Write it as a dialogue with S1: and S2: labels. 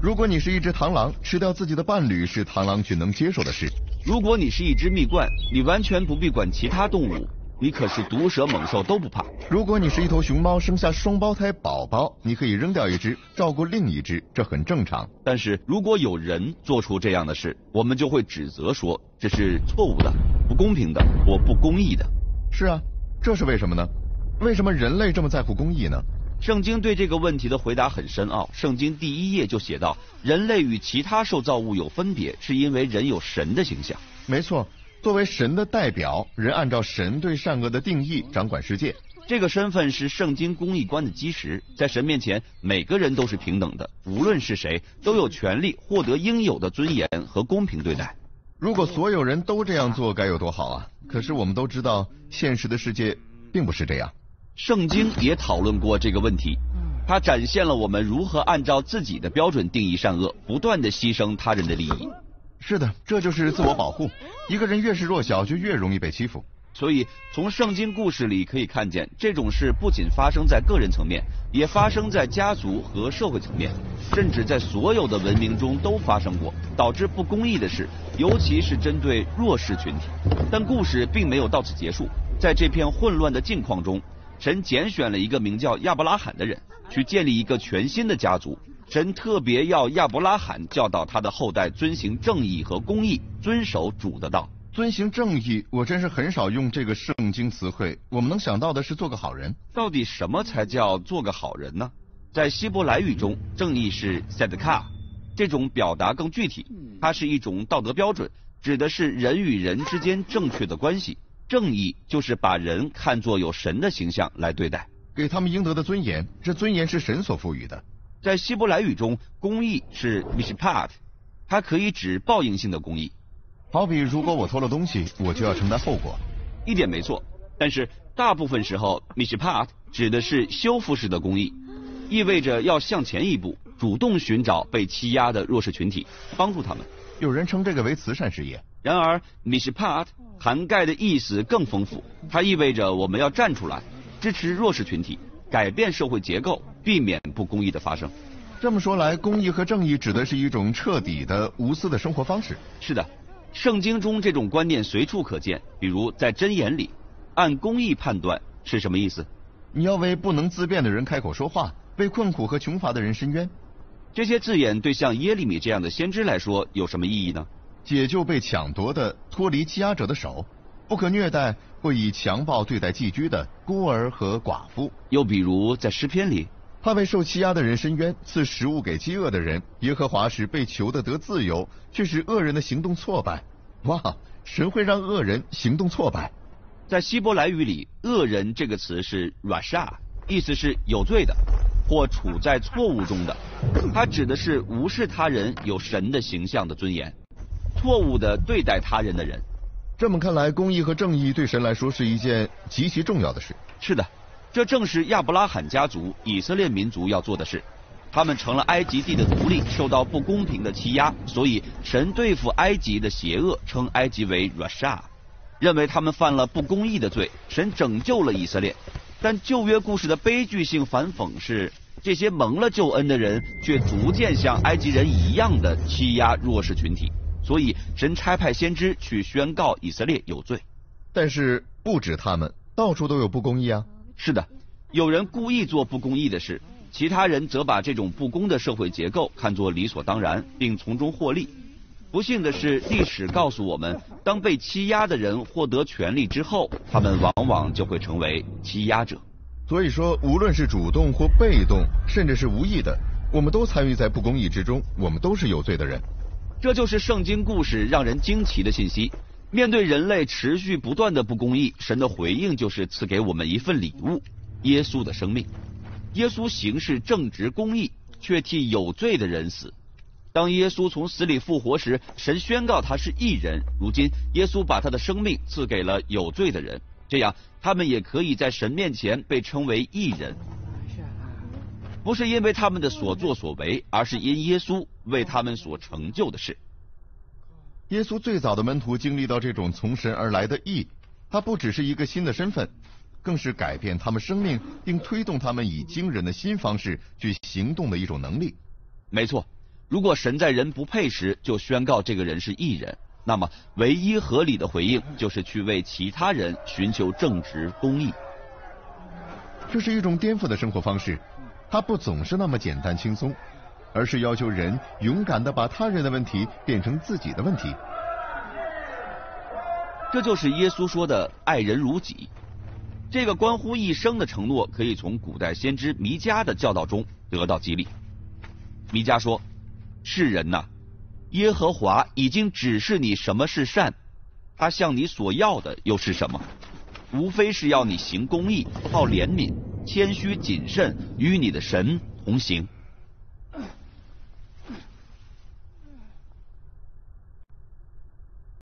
S1: 如果你是一只螳螂，吃掉自己的伴侣是螳螂群能接受的事。
S2: 如果你是一只蜜罐，你完全不必管其他动物，你可是毒蛇猛兽都不怕。
S1: 如果你是一头熊猫，生下双胞胎宝宝，你可以扔掉一只，照顾另一只，这很正常。
S2: 但是如果有人做出这样的事，我们就会指责说这是错误的、不公平的或不公义的。
S1: 是啊，这是为什么呢？为什么人类这么在乎公义呢？
S2: 圣经对这个问题的回答很深奥。圣经第1页就写道，人类与其他受造物有分别，是因为人有神的形象。
S1: 没错，作为神的代表，人按照神对善恶的定义掌管世界。
S2: 这个身份是圣经公义观的基石。在神面前，每个人都是平等的，无论是谁，都有权利获得应有的尊严和公平对待。
S1: 如果所有人都这样做，该有多好啊！可是我们都知道，现实的世界并不是这样。
S2: 圣经也讨论过这个问题，它展现了我们如何按照自己的标准定义善恶，不断地牺牲他人的利益。
S1: 是的，这就是自我保护。一个人越是弱小，就越容易被欺负。
S2: 所以从圣经故事里可以看见，这种事不仅发生在个人层面，也发生在家族和社会层面，甚至在所有的文明中都发生过导致不公义的事，尤其是针对弱势群体。但故事并没有到此结束，在这片混乱的境况中，神拣选了一个名叫亚伯拉罕的人，去建立一个全新的家族。神特别要亚伯拉罕教导他的后代遵行正义和公义，遵守主的道。
S1: 遵行正义，我真是很少用这个圣经词汇。我们能想到的是做个好人。
S2: 到底什么才叫做个好人呢？在希伯来语中，正义是 tzedakah， 这种表达更具体，它是一种道德标准，指的是人与人之间正确的关系。正义就是把人看作有神的形象来对待，
S1: 给他们应得的尊严，这尊严是神所赋予的。
S2: 在希伯来语中，公义是 mishpat， 它可以指报应性的公义。
S1: 好比如果我偷了东西，我就要承担后果。
S2: 一点没错，但是大部分时候 mishpat 指的是修复式的公义，意味着要向前一步，主动寻找被欺压的弱势群体，帮助他们。
S1: 有人称这个为慈善事业。
S2: 然而 mishpat 涵盖的意思更丰富，它意味着我们要站出来，支持弱势群体，改变社会结构，避免不公义的发生。
S1: 这么说来，公义和正义指的是一种彻底的无私的生活方式。
S2: 是的，圣经中这种观念随处可见，比如在箴言里，按公义判断是什么意思？
S1: 你要为不能自辩的人开口说话，为困苦和穷乏的人伸冤。
S2: 这些字眼对像耶利米这样的先知来说有什么意义呢？
S1: 解救被抢夺的、脱离欺压者的手，不可虐待或以强暴对待寄居的孤儿和寡妇。
S2: 又比如在诗篇里，
S1: 他为受欺压的人伸冤，赐食物给饥饿的人。耶和华使被囚的得自由，却使恶人的行动挫败。哇，神会让恶人行动挫败。
S2: 在希伯来语里，恶人这个词是 rasha， 意思是有罪的或处在错误中的，它指的是无视他人有神的形象的尊严，错误的对待他人的人。
S1: 这么看来，公义和正义对神来说是一件极其重要的事。
S2: 是的，这正是亚伯拉罕家族以色列民族要做的事。他们成了埃及地的奴隶，受到不公平的欺压，所以神对付埃及的邪恶，称埃及为 rasha， 认为他们犯了不公义的罪。神拯救了以色列，但旧约故事的悲剧性反讽是，这些蒙了救恩的人却逐渐像埃及人一样的欺压弱势群体，所以神差派先知去宣告以色列有罪。
S1: 但是不止他们，到处都有不公义啊。
S2: 是的，有人故意做不公义的事，其他人则把这种不公的社会结构看作理所当然，并从中获利。不幸的是，历史告诉我们，当被欺压的人获得权利之后，他们往往就会成为欺压者。
S1: 所以说，无论是主动或被动，甚至是无意的，我们都参与在不公义之中，我们都是有罪的人。
S2: 这就是圣经故事让人惊奇的信息。面对人类持续不断的不公义，神的回应就是赐给我们一份礼物——耶稣的生命。耶稣行事正直公义，却替有罪的人死。当耶稣从死里复活时，神宣告他是义人。如今耶稣把他的生命赐给了有罪的人，这样他们也可以在神面前被称为义人，不是因为他们的所作所为，而是因耶稣为他们所成就的事。
S1: 耶稣最早的门徒经历到这种从神而来的义，他不只是一个新的身份，更是改变他们生命并推动他们以惊人的新方式去行动的一种能力。
S2: 没错， 如果神在人不配时就宣告这个人是义人，那么唯一合理的回应就是去为其他人寻求正直公义。
S1: 这是一种颠覆的生活方式，它不总是那么简单轻松，而是要求人勇敢地把他人的问题变成自己的问题。
S2: 这就是耶稣说的爱人如己。这个关乎一生的承诺，可以从古代先知弥迦的教导中得到激励。弥迦说：世人呐，耶和华已经指示你什么是善，他向你所要的又是什么？无非是要你行公义，好怜悯，谦虚谨慎，与你的神同行。